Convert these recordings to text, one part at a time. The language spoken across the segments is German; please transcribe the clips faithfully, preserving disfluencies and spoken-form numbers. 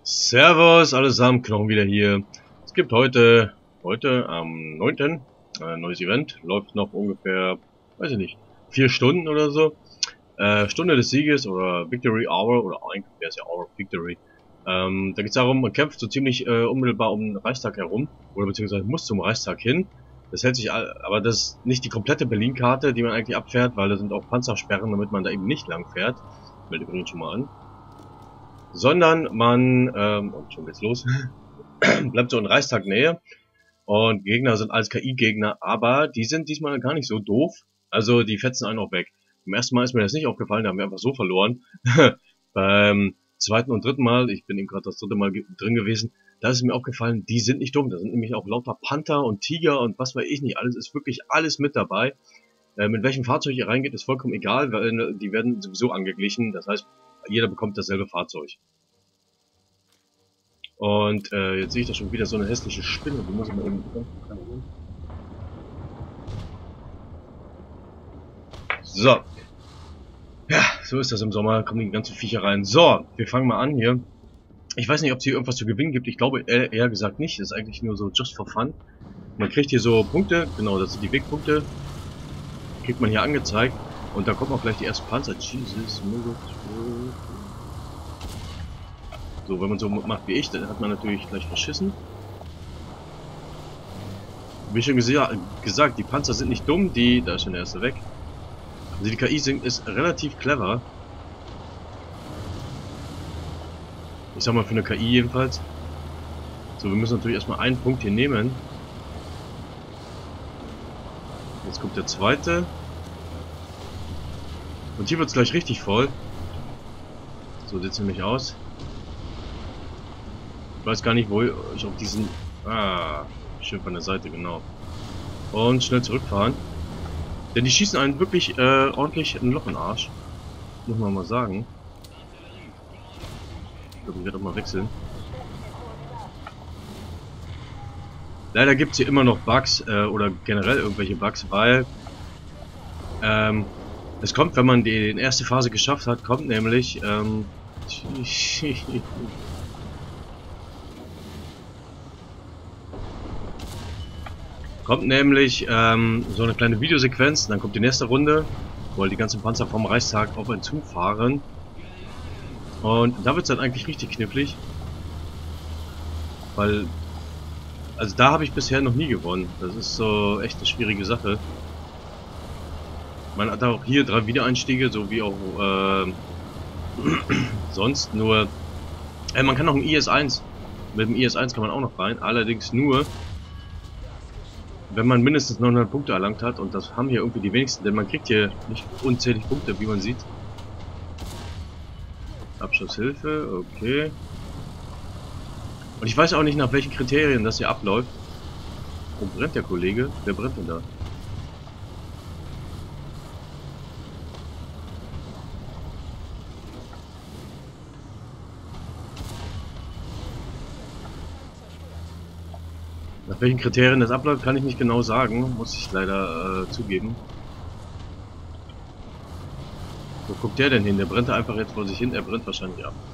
Servus allesamt, Knochen wieder hier. Es gibt heute, heute am neunten ein neues Event. Läuft noch ungefähr, weiß ich nicht, vier Stunden oder so. Äh, Stunde des Sieges oder Victory Hour, oder eigentlich wäre es ja Hour of Victory. Ähm, da geht es darum, man kämpft so ziemlich äh, unmittelbar um den Reichstag herum, oder beziehungsweise muss zum Reichstag hin. Das hält sich, all, aber das ist nicht die komplette Berlin-Karte, die man eigentlich abfährt, weil da sind auch Panzersperren, damit man da eben nicht lang fährt. Ich melde übrigens schon mal an. Sondern man, ähm, und schon geht's los, bleibt so in Reichstag-Nähe und Gegner sind alles K I-Gegner, aber die sind diesmal gar nicht so doof, also die fetzen einen auch weg. Beim ersten Mal ist mir das nicht aufgefallen, da haben wir einfach so verloren. Beim zweiten und dritten Mal, ich bin eben gerade das dritte Mal ge drin gewesen, da ist mir aufgefallen, die sind nicht dumm, da sind nämlich auch lauter Panther und Tiger und was weiß ich nicht, alles ist wirklich alles mit dabei. Äh, mit welchem Fahrzeug ihr reingeht, ist vollkommen egal, weil die werden sowieso angeglichen, das heißt, jeder bekommt dasselbe Fahrzeug. Und äh, jetzt sehe ich da schon wieder so eine hässliche Spinne. Die muss ich mal eben... So. Ja, so ist das im Sommer. Kommen die ganzen Viecher rein. So, wir fangen mal an hier. Ich weiß nicht, ob es hier irgendwas zu gewinnen gibt. Ich glaube eher gesagt nicht. Das ist eigentlich nur so just for fun. Man kriegt hier so Punkte. Genau, das sind die Wegpunkte. Kriegt man hier angezeigt. Und da kommt auch gleich die ersten Panzer. Jesus, so, wenn man so macht wie ich, dann hat man natürlich gleich verschissen. Wie schon gesagt, die Panzer sind nicht dumm, die, da ist schon der erste weg. Also die K I ist relativ clever. Ich sag mal für eine K I jedenfalls. So, wir müssen natürlich erstmal einen Punkt hier nehmen. Jetzt kommt der zweite. Und hier wird es gleich richtig voll. So sieht es nämlich aus. Ich weiß gar nicht, wo ich auf diesen... Ah, schön von der Seite, genau. Und schnell zurückfahren. Denn die schießen einen wirklich äh, ordentlich ein Loch in den Arsch. Muss man mal sagen. Ich glaube, ich werde auch mal wechseln. Leider gibt es hier immer noch Bugs äh, oder generell irgendwelche Bugs, weil ähm, es kommt, wenn man die, die erste Phase geschafft hat, kommt nämlich ähm, kommt nämlich ähm, so eine kleine Videosequenz, dann kommt die nächste Runde, wo halt die ganzen Panzer vom Reichstag auf einen zufahren. Und da wird es dann eigentlich richtig knifflig. Weil, also da habe ich bisher noch nie gewonnen. Das ist so echt eine schwierige Sache. Man hat auch hier drei Wiedereinstiege, so wie auch äh, sonst, nur äh, man kann auch ein I S eins, mit dem I S eins kann man auch noch rein, allerdings nur wenn man mindestens neunhundert Punkte erlangt hat, und das haben hier irgendwie die wenigsten, denn man kriegt hier nicht unzählig Punkte, wie man sieht. Abschusshilfe, okay. Und ich weiß auch nicht, nach welchen Kriterien das hier abläuft. Wo brennt der Kollege? Wer brennt denn da? Nach welchen Kriterien das abläuft, kann ich nicht genau sagen, muss ich leider äh, zugeben. Wo guckt der denn hin? Der brennt da einfach jetzt vor sich hin, er brennt wahrscheinlich ab.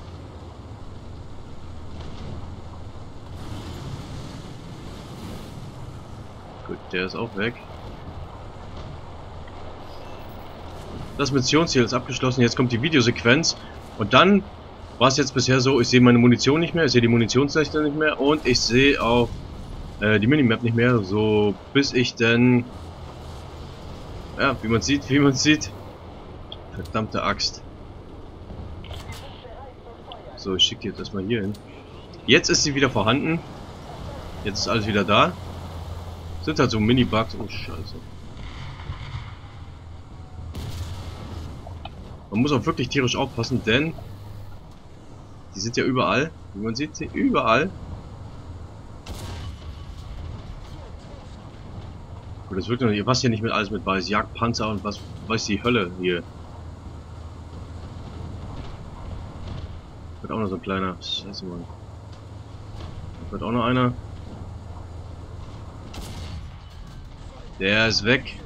Gut, der ist auch weg. Das Missionsziel ist abgeschlossen, jetzt kommt die Videosequenz und dann war es jetzt bisher so, ich sehe meine Munition nicht mehr, ich sehe die Munitionsleiste nicht mehr und ich sehe auch die Minimap nicht mehr, so bis ich denn, ja, wie man sieht, wie man sieht, verdammte Axt. So, ich schicke die jetzt erstmal hier hin. Jetzt ist sie wieder vorhanden. Jetzt ist alles wieder da. Sind halt so Mini-Bugs. Oh Scheiße. Man muss auch wirklich tierisch aufpassen, denn die sind ja überall. Wie man sieht, sie überall. Gut, das wirkt noch nicht, was hier nicht mit alles mit weiß. Jagdpanzer und was weiß die Hölle hier. Wird auch noch so ein kleiner. Scheiße, Mann. Wird auch noch einer. Der ist weg.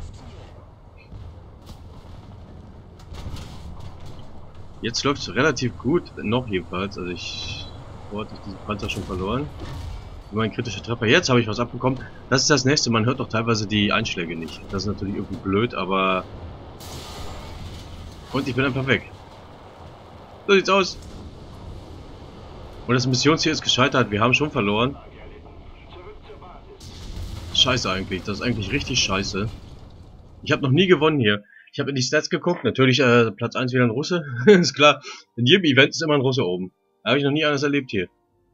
Jetzt läuft es relativ gut, noch jedenfalls. Also ich Wo hatte ich diesen Panzer schon verloren? Nur ein kritischer Treffer. Jetzt habe ich was abbekommen. Das ist das nächste. Man hört doch teilweise die Einschläge nicht. Das ist natürlich irgendwie blöd, aber... Und ich bin einfach weg. So sieht's aus. Und das Missionsziel ist gescheitert. Wir haben schon verloren. Scheiße eigentlich. Das ist eigentlich richtig scheiße. Ich habe noch nie gewonnen hier. Ich habe in die Stats geguckt. Natürlich äh, Platz eins wieder ein Russe. Ist klar. In jedem Event ist immer ein Russe oben. Da habe ich noch nie anders erlebt hier.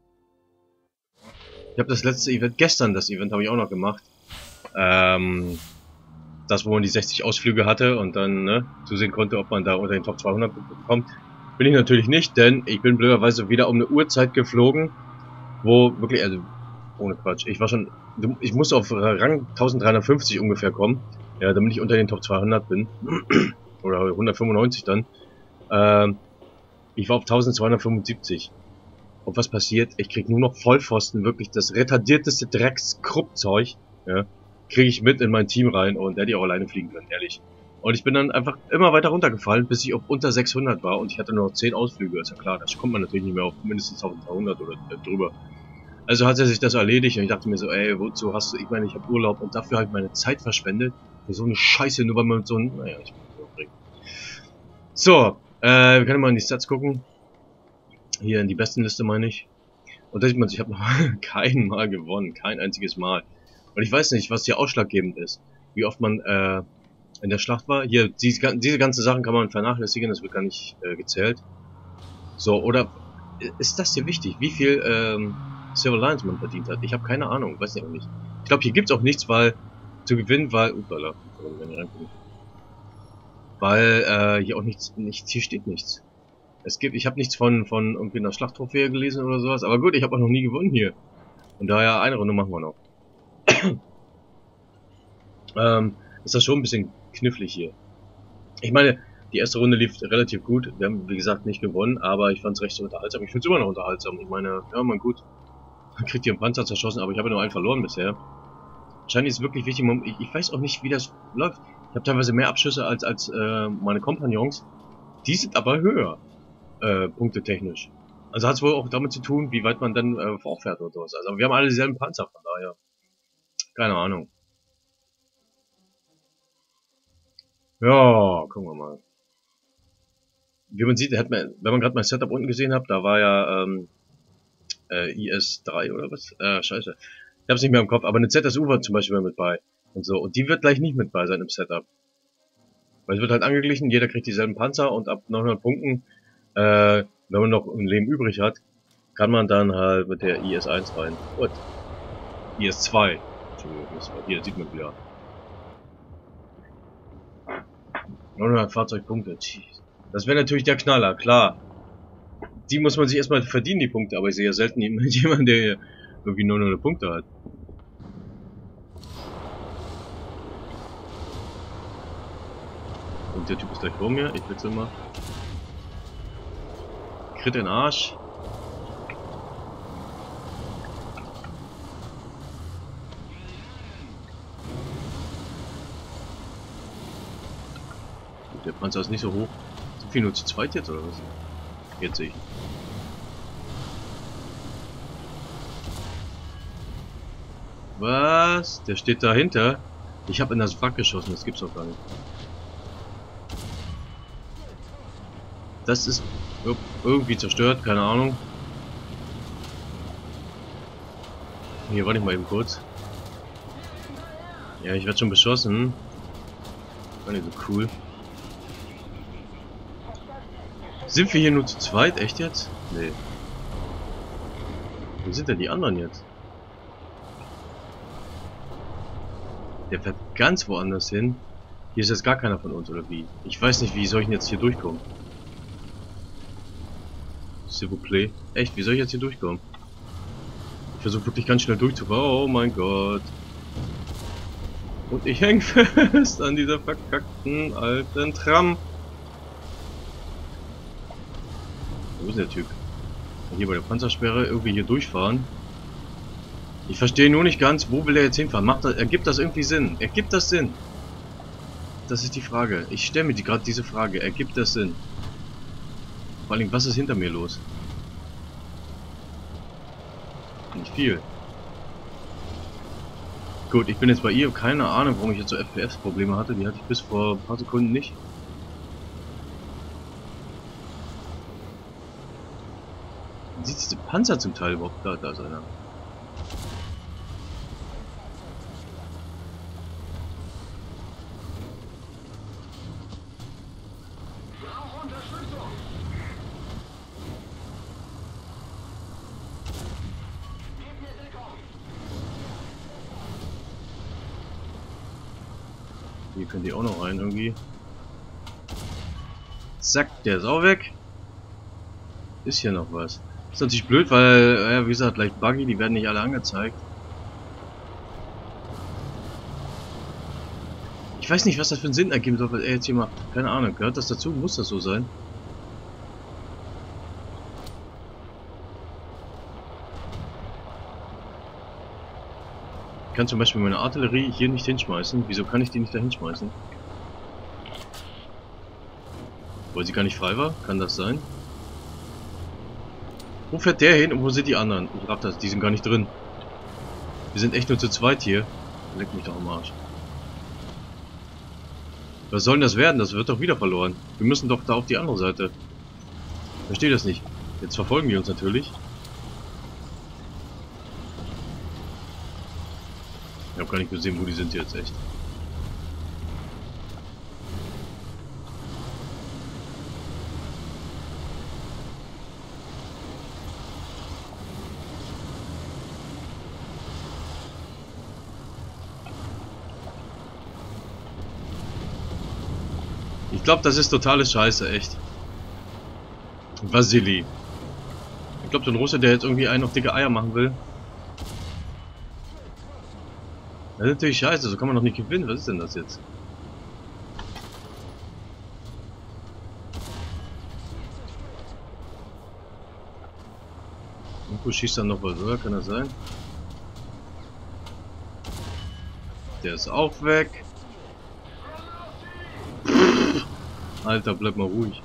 Ich habe das letzte Event, gestern das Event habe ich auch noch gemacht. Ähm, das, wo man die sechzig Ausflüge hatte und dann ne, zusehen konnte, ob man da unter den Top zweihundert kommt. Bin ich natürlich nicht, denn ich bin blöderweise wieder um eine Uhrzeit geflogen, wo wirklich, also ohne Quatsch, ich war schon, ich musste auf Rang dreizehnhundertfünfzig ungefähr kommen, ja, damit ich unter den Top zweihundert bin, oder hundertfünfundneunzig dann. Ähm, ich war auf eintausendzweihundertfünfundsiebzig. Und was passiert? Ich krieg nur noch Vollpfosten, wirklich das retardierteste Dreckskruppzeug, ja, kriege ich mit in mein Team rein und der hätte auch alleine fliegen können, ehrlich. Und ich bin dann einfach immer weiter runtergefallen, bis ich auf unter sechshundert war und ich hatte nur noch zehn Ausflüge, ist ja klar, das kommt man natürlich nicht mehr auf mindestens eintausenddreihundert oder äh, drüber. Also hat er sich das erledigt und ich dachte mir so, ey, wozu hast du, ich meine, ich habe Urlaub und dafür habe ich meine Zeit verschwendet, für so eine Scheiße, nur weil man so ein, naja, ich bin so aufgeregt. So, äh, wir können mal in die Stats gucken. Hier in die Bestenliste meine ich. Und da sieht man, ich habe noch kein Mal gewonnen, kein einziges Mal. Und ich weiß nicht, was hier ausschlaggebend ist, wie oft man, äh, in der Schlacht war. Hier, diese, diese ganzen Sachen kann man vernachlässigen, das wird gar nicht äh, gezählt. So, oder ist das hier wichtig, wie viel ähm, Silver Lions man verdient hat? Ich habe keine Ahnung, weiß ich auch nicht. Ich glaube, hier gibt's auch nichts, weil zu gewinnen, weil, upala, weil äh, hier auch nichts, nichts, hier steht nichts. Es gibt, ich habe nichts von von irgendwie einer Schlachttrophäe gelesen oder sowas, aber gut, ich habe auch noch nie gewonnen hier. Und daher eine Runde machen wir noch. ähm, ist das schon ein bisschen knifflig hier. Ich meine, die erste Runde lief relativ gut. Wir haben, wie gesagt, nicht gewonnen, aber ich fand es recht so unterhaltsam. Ich finde es immer noch unterhaltsam. Ich meine, ja, man gut. Man kriegt hier einen Panzer zerschossen, aber ich habe nur einen verloren bisher. Wahrscheinlich ist es wirklich wichtig, ich, ich weiß auch nicht, wie das läuft. Ich habe teilweise mehr Abschüsse als, als äh, meine Kompagnons. Die sind aber höher, äh, punktetechnisch. Also hat es wohl auch damit zu tun, wie weit man dann äh, vorfährt oder sowas. Also wir haben alle dieselben Panzer, von daher. Keine Ahnung. Ja, gucken wir mal. Wie man sieht, hat man, wenn man gerade mein Setup unten gesehen hat, da war ja ähm, äh, I S drei oder was? Äh, scheiße. Ich hab's nicht mehr im Kopf, aber eine Z S U war zum Beispiel mit bei. Und so. Und die wird gleich nicht mit bei sein im Setup. Weil es wird halt angeglichen, jeder kriegt dieselben Panzer und ab neunhundert Punkten, äh, wenn man noch ein Leben übrig hat, kann man dann halt mit der I S eins rein. Und I S zwei. Entschuldigung, hier sieht man wieder. neunhundert Fahrzeugpunkte. Das wäre natürlich der Knaller, klar. Die muss man sich erstmal verdienen, die Punkte, aber ich sehe ja selten jemanden, der irgendwie neunhundert Punkte hat. Und der Typ ist gleich vor mir, ich wechsle mal. Crit in den Arsch. Der Panzer ist nicht so hoch. Sind wir nur zu zweit jetzt oder was? Jetzt sehe ich. Was? Der steht dahinter? Ich habe in das Wrack geschossen, das gibt's doch gar nicht. Das ist irgendwie zerstört, keine Ahnung. Hier, warte ich mal eben kurz. Ja, ich werde schon beschossen. War nicht so cool. Sind wir hier nur zu zweit? Echt jetzt? Nee. Wo sind denn die anderen jetzt? Der fährt ganz woanders hin. Hier ist jetzt gar keiner von uns, oder wie? Ich weiß nicht, wie soll ich denn jetzt hier durchkommen? S'il vous plaît. Echt, wie soll ich jetzt hier durchkommen? Ich versuche wirklich ganz schnell durchzufahren. Oh mein Gott. Und ich hänge fest an dieser verkackten alten Tram. Wo ist der Typ? Hier bei der Panzersperre irgendwie hier durchfahren. Ich verstehe nur nicht ganz, wo will er jetzt hinfahren? Macht das, ergibt das irgendwie Sinn? Ergibt das Sinn? Das ist die Frage. Ich stelle mir die, gerade diese Frage. Ergibt das Sinn? Vor allem, was ist hinter mir los? Nicht viel. Gut, ich bin jetzt bei ihr. Keine Ahnung, warum ich jetzt so F P S-Probleme hatte. Die hatte ich bis vor ein paar Sekunden nicht. Man sieht diese Panzer zum Teil überhaupt. Da, da ist einer. Hier können die auch noch rein irgendwie. Zack, der ist auch weg. Ist hier noch was. Ist natürlich blöd, weil, ja, wie gesagt, leicht buggy, die werden nicht alle angezeigt. Ich weiß nicht, was das für einen Sinn ergeben soll, weil er jetzt hier mal, keine Ahnung, gehört das dazu? Muss das so sein? Ich kann zum Beispiel meine Artillerie hier nicht hinschmeißen. Wieso kann ich die nicht da hinschmeißen? Weil sie gar nicht frei war? Kann das sein? Wo fährt der hin und wo sind die anderen? Ich raff das, die sind gar nicht drin. Wir sind echt nur zu zweit hier. Leck mich doch am Arsch. Was soll denn das werden? Das wird doch wieder verloren. Wir müssen doch da auf die andere Seite. Verstehe das nicht. Jetzt verfolgen die uns natürlich. Ich habe gar nicht gesehen, wo die sind jetzt echt. Ich glaube, das ist totale Scheiße, echt. Vasili. Ich glaube, so ein Russe, der jetzt irgendwie einen auf dicke Eier machen will. Das ist natürlich scheiße, so kann man doch nicht gewinnen. Was ist denn das jetzt? Irgendwo schießt dann noch was, oder? Kann das sein? Der ist auch weg. Alter, bleib mal ruhig.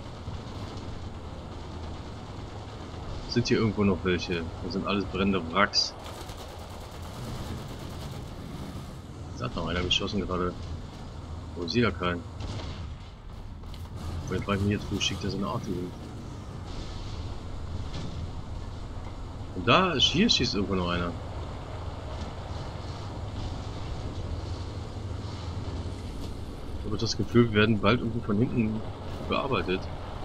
Sind hier irgendwo noch welche? Das sind alles brennende Wracks. Da hat noch einer geschossen gerade. Oh, sieht ja keinen. Vielleicht frage ich mich jetzt, wo schickt er so eine Artillerie? Und da, hier schießt irgendwo noch einer. Ich habe das Gefühl, wir werden bald irgendwie von hinten bearbeitet.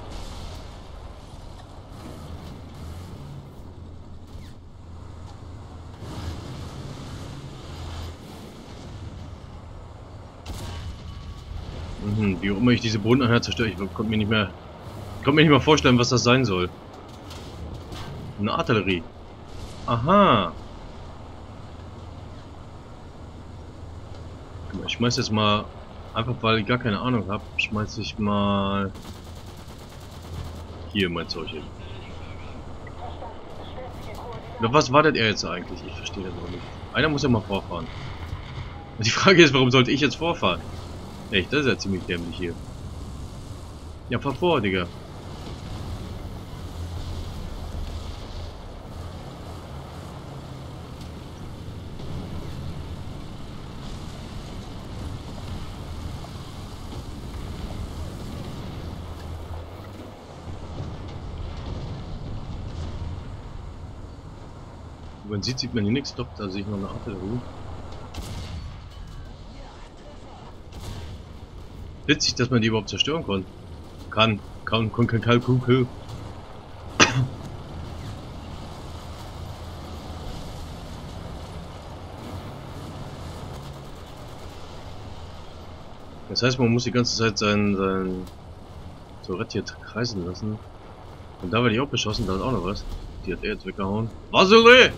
Mhm, wie auch immer ich diese Bodeneinheit zerstöre, ich konnte mir nicht mehr, konnte mir nicht mal vorstellen, was das sein soll. Eine Artillerie. Aha. Ich schmeiß jetzt mal, einfach weil ich gar keine Ahnung habe, schmeiß ich mal hier mein Zeug hin. Na, was wartet er jetzt eigentlich? Ich verstehe das auch nicht. Einer muss ja mal vorfahren. Und die Frage ist, warum sollte ich jetzt vorfahren? Echt, das ist ja ziemlich dämlich hier. Ja, fahr vor, Digga. Wenn man sieht, sieht man hier nichts. Doch, da sehe ich noch eine Artillerie. Witzig, dass man die überhaupt zerstören kann. Kann. Kann, kann, kann, kann, kann, kann. Das heißt, man muss die ganze Zeit sein, sein Tourette hier kreisen lassen. Und da werde ich auch beschossen, da ist auch noch was. Die hat er jetzt weggehauen. Vasili!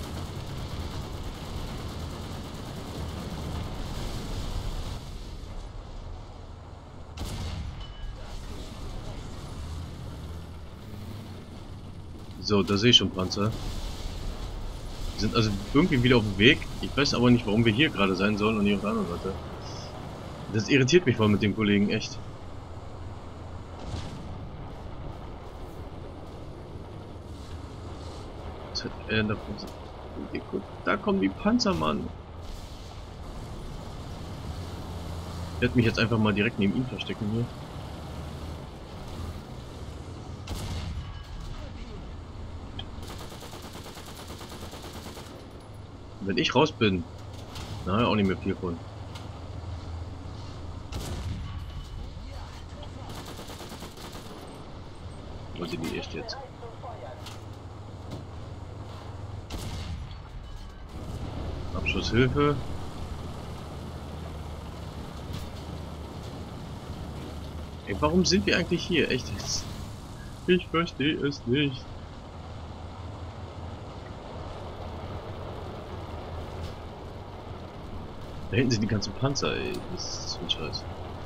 So, da sehe ich schon Panzer. Wir sind also irgendwie wieder auf dem Weg. Ich weiß aber nicht, warum wir hier gerade sein sollen und nicht auf der anderen Seite. Das irritiert mich voll mit dem Kollegen, echt. Was hat er da? Guck, da kommen die Panzer, Mann. Ich werde mich jetzt einfach mal direkt neben ihm verstecken hier. Wenn ich raus bin, na, auch nicht mehr viel von. Wo sind die echt jetzt? Abschusshilfe. Ey, warum sind wir eigentlich hier? Echt jetzt? Ich verstehe es nicht. Da hinten sind die ganzen Panzer, ey. Das ist so ein Scheiß.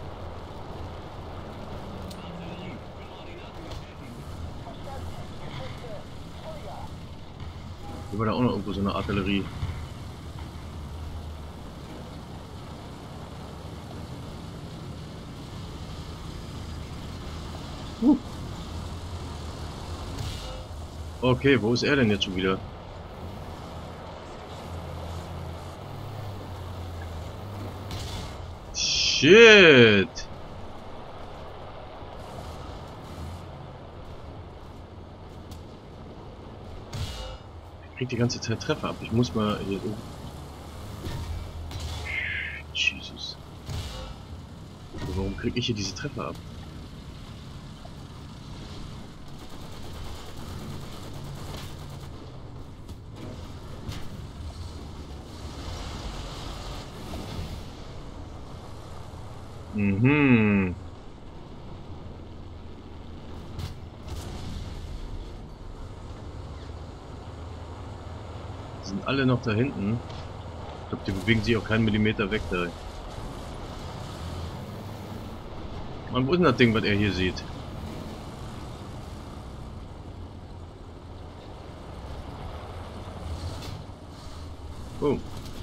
Hier war da auch noch irgendwo so eine Artillerie. Uh. Okay, wo ist er denn jetzt schon wieder? Shit! Ich krieg die ganze Zeit Treffer ab. Ich muss mal hier oben. Jesus. Warum krieg ich hier diese Treffer ab? Mhm. Die sind alle noch da hinten. Ich glaube, die bewegen sich auch keinen Millimeter weg da. Mann, wo ist denn das Ding, was er hier sieht? Oh.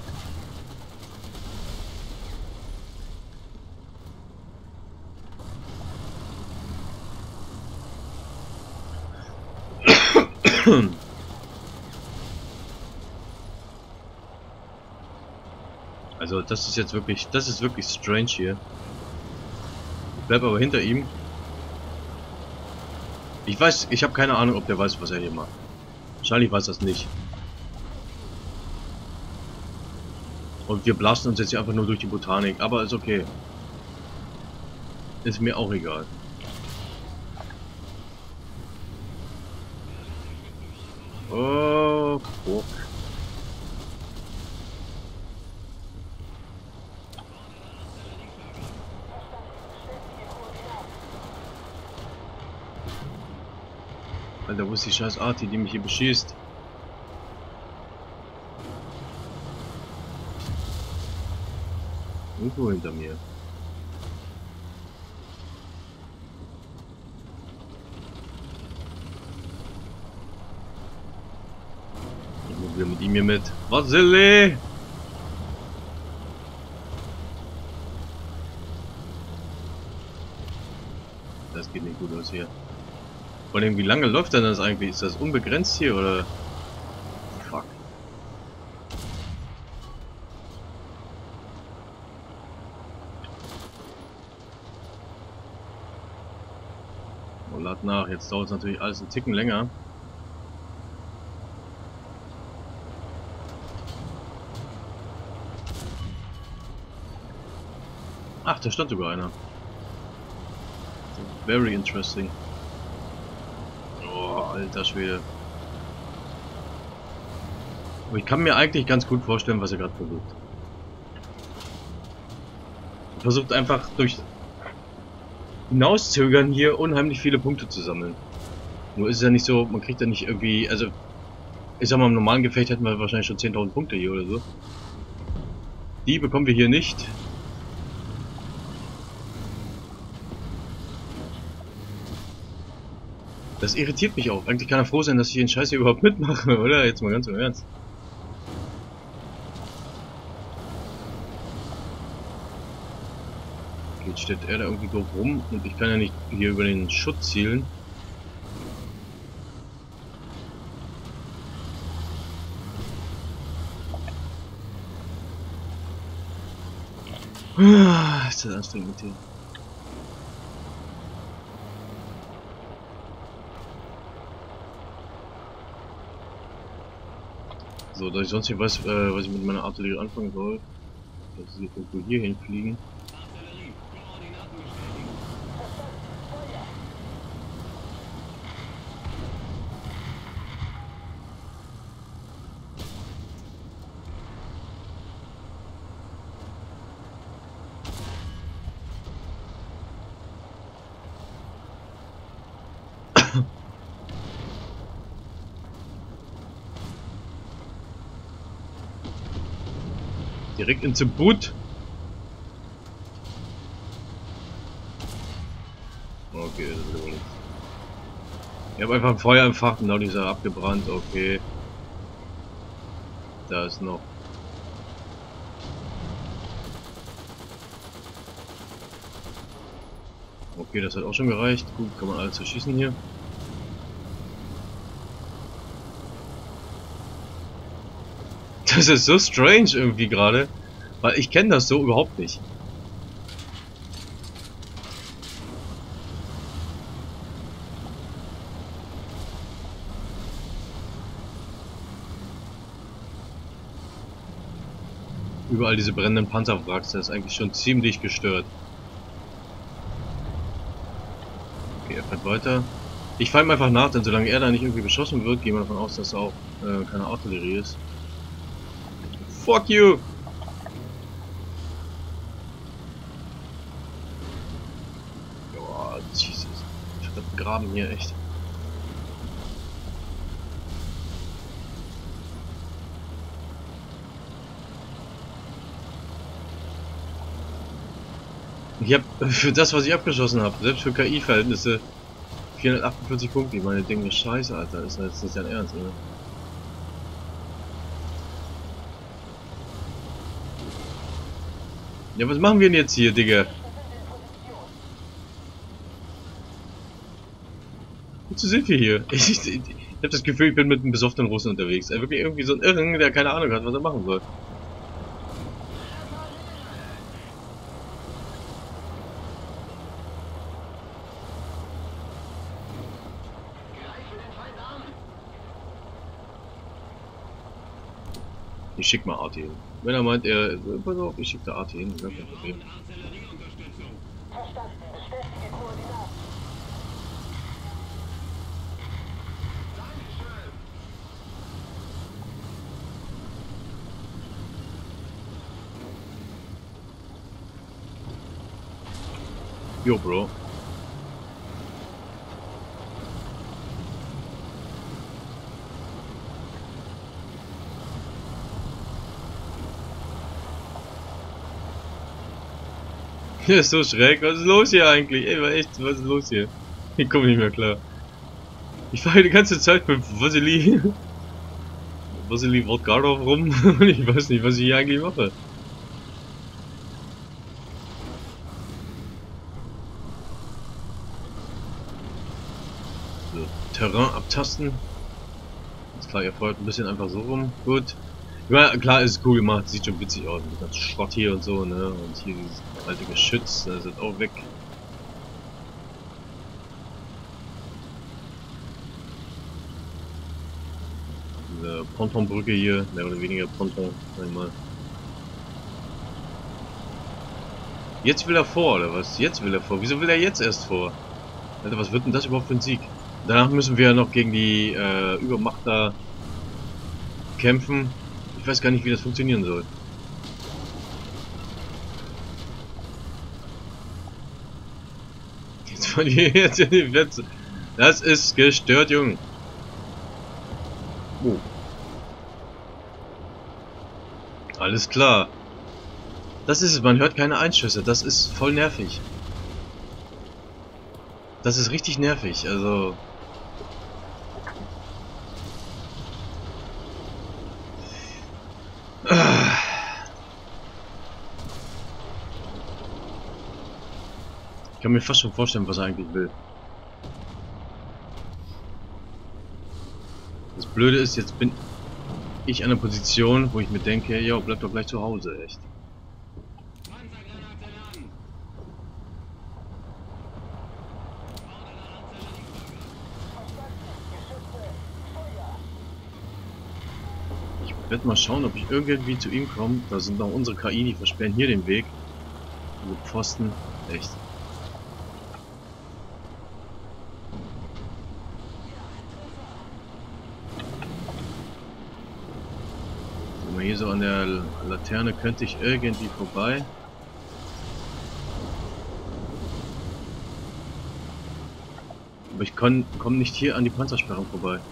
Also das ist jetzt wirklich, das ist wirklich strange hier. Ich bleib aber hinter ihm. Ich weiß, ich habe keine Ahnung, ob der weiß, was er hier macht. Wahrscheinlich weiß das nicht. Und wir blasten uns jetzt hier einfach nur durch die Botanik, aber ist okay. Ist mir auch egal. Oh, fuck. Alter, wo ist die scheiß Arti, die mich hier beschießt? Irgendwo hinter mir. Ich muss wieder mit ihm hier mit. Vasily! Das geht nicht gut aus hier. Vor allem, wie lange läuft denn das eigentlich? Ist das unbegrenzt hier oder? Fuck. Oh, lad nach. Jetzt dauert es natürlich alles einen Ticken länger. Ach, da stand sogar einer. Very interesting. Oh, alter Schwede. Aber ich kann mir eigentlich ganz gut vorstellen, was er gerade versucht. Er versucht einfach durch Hinauszögern hier unheimlich viele Punkte zu sammeln. Nur ist es ja nicht so, man kriegt ja nicht irgendwie, also ich sag mal, im normalen Gefecht hätten wir wahrscheinlich schon zehntausend Punkte hier oder so. Die bekommen wir hier nicht. Das irritiert mich auch. Eigentlich kann er froh sein, dass ich den Scheiß hier überhaupt mitmache, oder? Jetzt mal ganz im Ernst. Okay, jetzt steht er da irgendwie doof rum und ich kann ja nicht hier über den Schutt zielen. Ah, ist das anstrengend mit dir. So, da ich sonst nicht weiß, äh, was ich mit meiner Artillerie anfangen soll, dass sie irgendwo hier hinfliegen. Direkt ins Boot. Okay, das ist wohl nichts. Ich habe einfach ein Feuer entfacht und dadurch ist er abgebrannt. Okay. Da ist noch. Okay, das hat auch schon gereicht. Gut, kann man alles zerschießen hier. Das ist so strange irgendwie gerade. Weil ich kenne das so überhaupt nicht. Überall diese brennenden Panzerwracks, das ist eigentlich schon ziemlich gestört. Okay, er fährt weiter. Ich fahre ihm einfach nach, denn solange er da nicht irgendwie beschossen wird, gehen wir davon aus, dass er auch äh, keine Artillerie ist. Fuck you! Boah, Jesus. Ich hab das Graben hier echt. Ich habe für das, was ich abgeschossen habe, selbst für K I-Verhältnisse, vierhundertachtundvierzig Punkte. Ich meine, Ding ist scheiße, Alter. Ist jetzt nicht dein Ernst, oder? Ja, was machen wir denn jetzt hier, Digga? Wozu sind wir hier? Ich, ich, ich habe das Gefühl, ich bin mit einem besoffenen Russen unterwegs. Er wirklich irgendwie so ein Irren, der keine Ahnung hat, was er machen soll. Ich schick mal Arti hin. Wenn er meint, er... Pass auf, ich schick da Arti hin. Ja, kein Problem. Jo, Bro. Der ist so schräg. Was ist los hier eigentlich? Ey, war echt, was ist los hier? Ich komme nicht mehr klar. Ich fahre die ganze Zeit mit Vasily. Vasily Vodkarov rum und ich weiß nicht, was ich hier eigentlich mache. So, Terrain abtasten. Ist klar, ihr feuert ein bisschen einfach so rum. Gut. Ja, klar, ist cool gemacht, sieht schon witzig aus. Mit ganz Schrott hier und so, ne? Und hier dieses alte Geschütz, das ist auch weg. Diese Pontonbrücke hier, mehr oder weniger Ponton, sag ich mal. Jetzt will er vor, oder was? Jetzt will er vor. Wieso will er jetzt erst vor? Alter, was wird denn das überhaupt für ein Sieg? Danach müssen wir ja noch gegen die äh, Übermacht da kämpfen. Ich weiß gar nicht, wie das funktionieren soll. Jetzt verliere ich jetzt in die Plätze. Das ist gestört, Junge. Oh. Alles klar. Das ist es, man hört keine Einschüsse. Das ist voll nervig. Das ist richtig nervig, also... Ich kann mir fast schon vorstellen, was er eigentlich will. Das Blöde ist, jetzt bin ich an einer Position, wo ich mir denke, ja, bleib doch gleich zu Hause, echt. Ich werde mal schauen, ob ich irgendwie zu ihm komme. Da sind noch unsere K I, die versperren hier den Weg. Diese Pfosten. Echt. Mal hier so an der Laterne könnte ich irgendwie vorbei. Aber ich komme nicht hier an die Panzersperrung vorbei.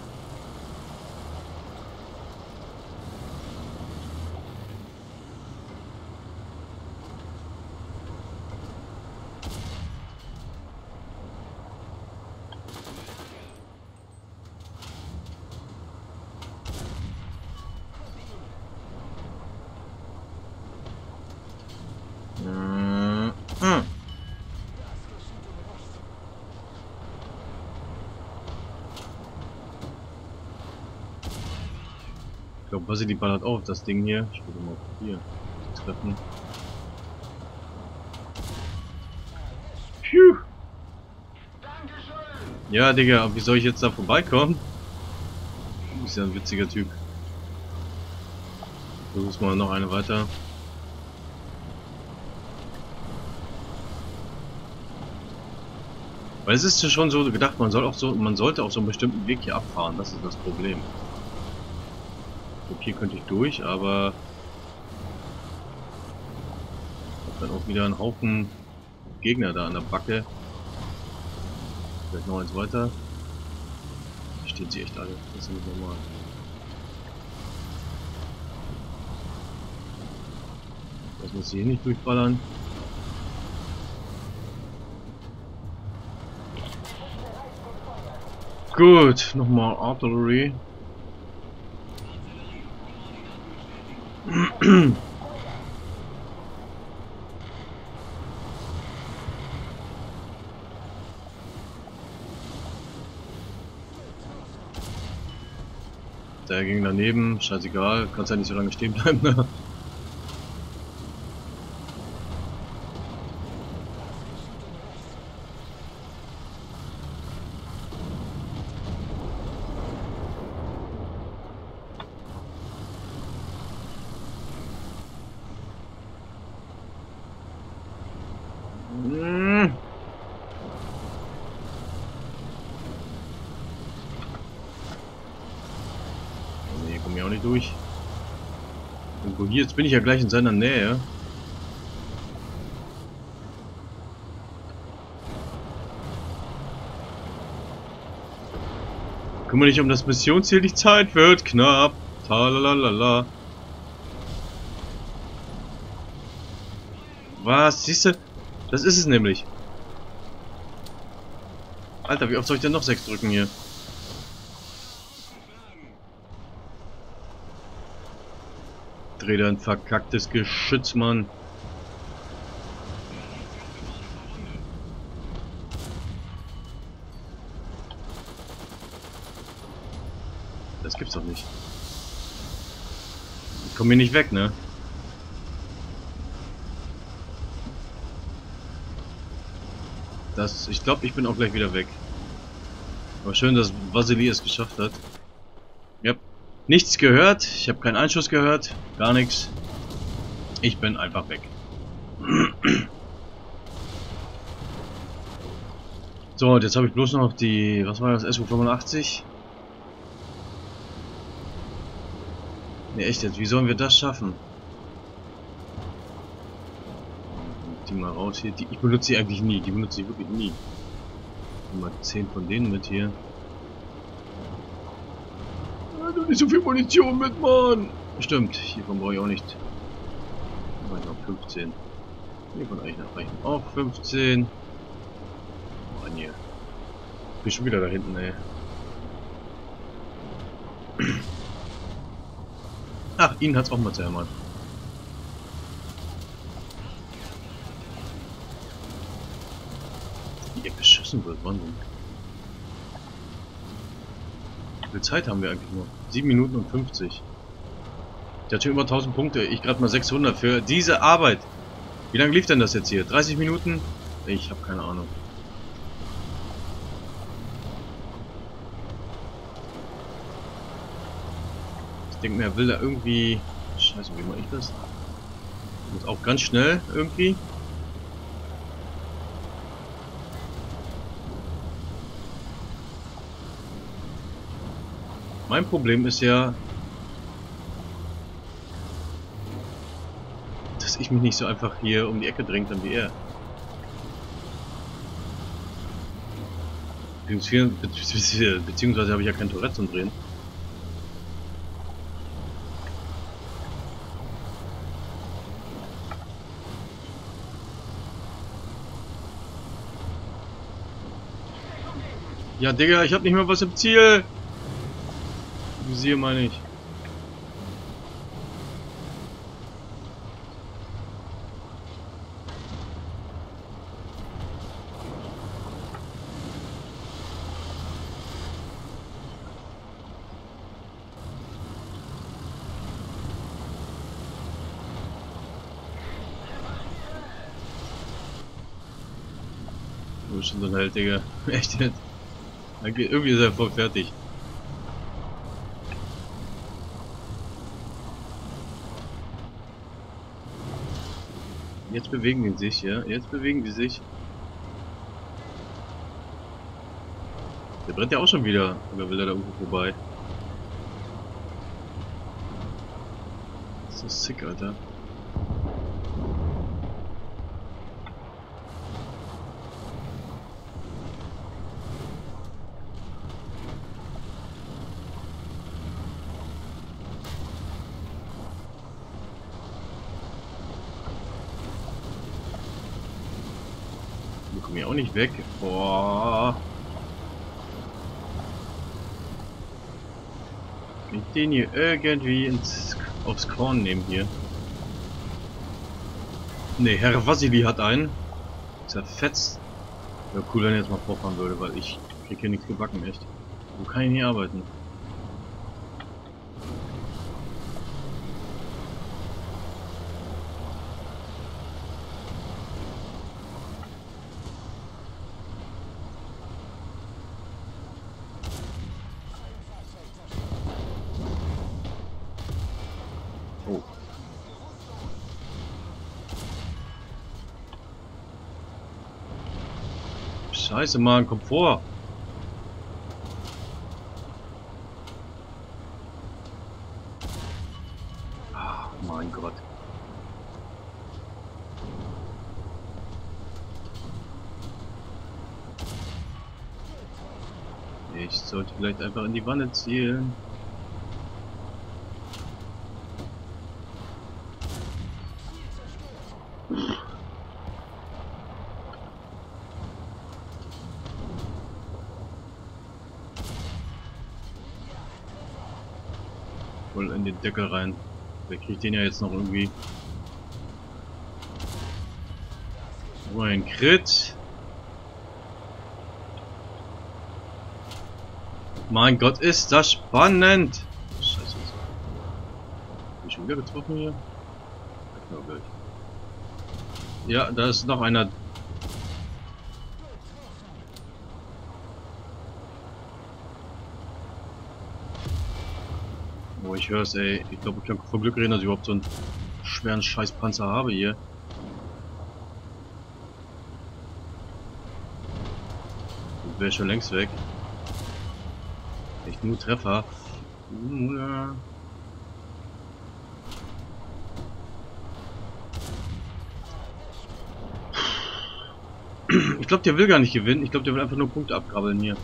Ich glaube, Vasili ballert auf das Ding hier. Ich würde mal hier treffen. Phew. Ja, Digga, wie soll ich jetzt da vorbeikommen? Du bist ja ein witziger Typ. Versuch's mal noch eine weiter. Weil es ist ja schon so gedacht, man soll auch so, man sollte auf so einen bestimmten Weg hier abfahren. Das ist das Problem. Hier könnte ich durch, aber ich habe dann auch wieder einen Haufen Gegner da an der Backe. Vielleicht noch eins weiter. Hier stehen sie echt alle. Das ist nicht normal. Das muss hier nicht durchballern. Gut, nochmal Artillery. Der ging daneben, scheißegal, kannst ja nicht so lange stehen bleiben. Ne? Nee, komm ich auch nicht durch. Irgendwo hier, jetzt bin ich ja gleich in seiner Nähe. Kümmere dich um das Missionsziel, die Zeit wird knapp. Talalala. Was? Siehst du? Das ist es nämlich. Alter, wie oft soll ich denn noch sechs drücken hier? Dreh da ein verkacktes Geschütz, Mann. Das gibt's doch nicht. Ich komme hier nicht weg, ne? Das, ich glaube, ich bin auch gleich wieder weg. Aber schön, dass Vasili es geschafft hat. Ja, nichts gehört. Ich habe keinen Einschuss gehört. Gar nichts. Ich bin einfach weg. So, und jetzt habe ich bloß noch die, was war das, S U fünfundachtzig? Ne, echt jetzt, wie sollen wir das schaffen? Die mal raus hier. Die, ich benutze sie eigentlich nie. Die benutze ich wirklich nie. Mal zehn von denen mit hier. Ja, du nicht so viel Munition mit, Mann! Stimmt, hiervon brauche ich auch nicht. Ich noch fünfzehn. Hiervon eigentlich noch reichen. Auch fünfzehn. Mann, hier. Ich bin schon wieder da hinten, ey. Ach, ihn hat's auch mal zu hämmern. Wie er beschossen wird, Wahnsinn. Wie viel Zeit haben wir eigentlich noch? sieben Minuten und fünfzig. Der hat schon über tausend Punkte. Ich gerade mal sechshundert für diese Arbeit. Wie lange lief denn das jetzt hier? dreißig Minuten? Ich habe keine Ahnung. denke mir, er will da irgendwie... Scheiße, wie mache ich das? Muss auch ganz schnell irgendwie. Mein Problem ist ja, dass ich mich nicht so einfach hier um die Ecke drängen kann wie er. Beziehungsweise, beziehungsweise habe ich ja kein Tourette zum Drehen. Ja, Digga, ich habe nicht mehr was im Ziel. Visier meine ich. Du bist schon so ein Held, Digga. Echt jetzt? Irgendwie ist er voll fertig. Jetzt bewegen die sich, ja? Jetzt bewegen die sich. Der brennt ja auch schon wieder. Oder will er da irgendwo vorbei? So sick, Alter. Die kommen ja auch nicht weg. Boah. Kann ich den hier irgendwie ins, aufs Korn nehmen hier? Ne, Herr Vasili hat einen. Zerfetzt. Wäre cool, wenn er jetzt mal vorfahren würde, weil ich krieg hier nichts gebacken, echt. Wo kann ich nie arbeiten? Oh. Scheiße, Mann, komm vor! Ah, mein Gott. Ich sollte vielleicht einfach in die Wanne zielen. Voll in den Deckel rein. Wer kriegt den ja jetzt noch irgendwie? Oh, ein Crit. Mein Gott, ist das spannend! Scheiße. Bin ich schon wieder getroffen hier? Ja, da ist noch einer. Oh, ich höre es, ey. Ich glaube, ich kann vor Glück reden, dass ich überhaupt so einen schweren Scheißpanzer habe hier. Ich wäre schon längst weg. Echt nur Treffer. Ich glaube, der will gar nicht gewinnen. Ich glaube, der will einfach nur Punkte abkrabbeln hier.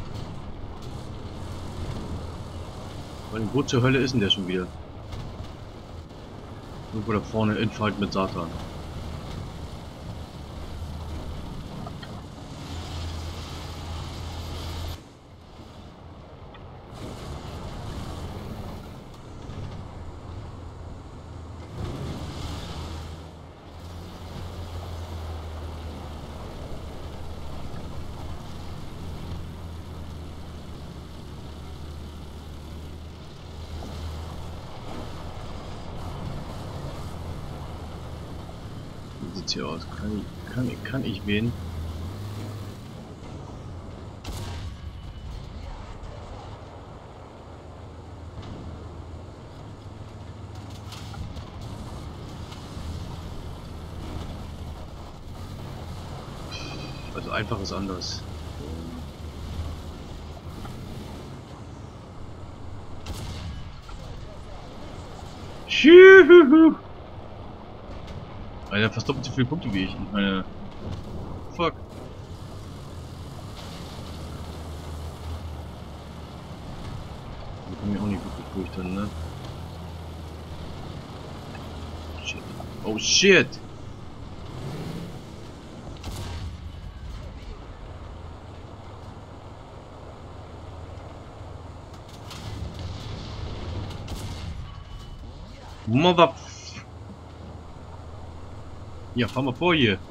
Weil wo zur Hölle ist denn der schon wieder? Irgendwo da vorne, Infight mit Satan. Wie sieht's hier aus? Kann ich, kann ich, kann ich wen? einfach ist anders. Schuhuhu. Alter, fast doppelt so viele Punkte wie ich. Ich meine... Fuck. Da komme ich auch nicht wirklich durch dann, ne? Shit. Oh shit! Mother... Ja, fahr mal vor hier.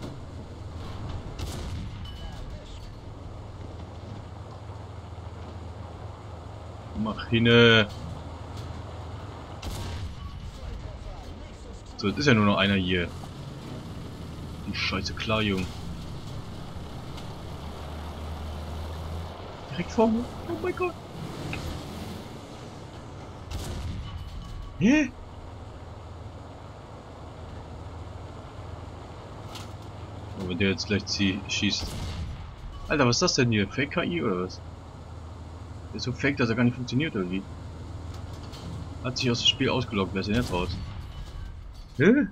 Mach hin. So, jetzt ist ja nur noch einer hier. Die Scheiße, klar, Junge. Direkt vor mir. Oh mein Gott. Hä? Oh, wenn der jetzt gleich schießt. Alter, was ist das denn hier? Fake K I oder was? Ist so fake, dass er gar nicht funktioniert irgendwie. Hat sich aus dem Spiel ausgeloggt, wer ist denn jetzt raus? Hä?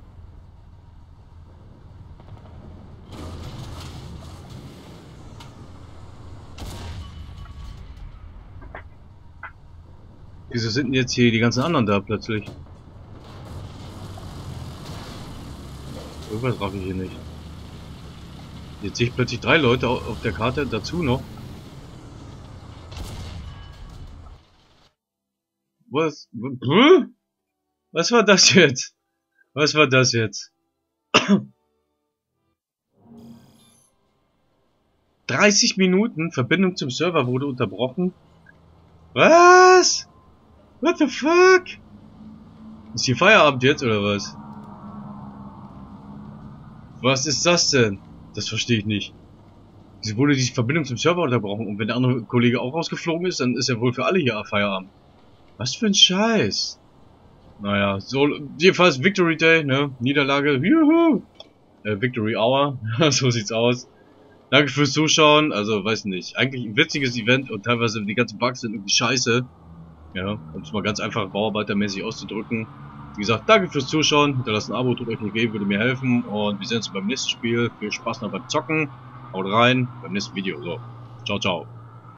Wieso sind denn jetzt hier die ganzen anderen da plötzlich? Irgendwas raff ich hier nicht. Jetzt sehe ich plötzlich drei Leute auf der Karte, dazu noch. Was? Was war das jetzt? Was war das jetzt? dreißig Minuten, Verbindung zum Server wurde unterbrochen. Was? What the fuck? Ist hier Feierabend jetzt oder was? Was ist das denn? Das verstehe ich nicht. Wieso wurde die Verbindung zum Server unterbrochen? Und wenn der andere Kollege auch rausgeflogen ist, dann ist ja wohl für alle hier Feierabend. Was für ein Scheiß. Naja, so, jedenfalls Victory Day, ne? Niederlage, juhu! Äh, Victory Hour, so sieht's aus. Danke fürs Zuschauen, also, weiß nicht. Eigentlich ein witziges Event und teilweise die ganzen Bugs sind irgendwie scheiße. Ja, um es mal ganz einfach bauarbeitermäßig auszudrücken. Wie gesagt, danke fürs Zuschauen, hinterlasst ein Abo, tut euch nicht weh, würde mir helfen. Und wir sehen uns beim nächsten Spiel. Viel Spaß noch beim Zocken. Haut rein, beim nächsten Video. So, ciao, ciao.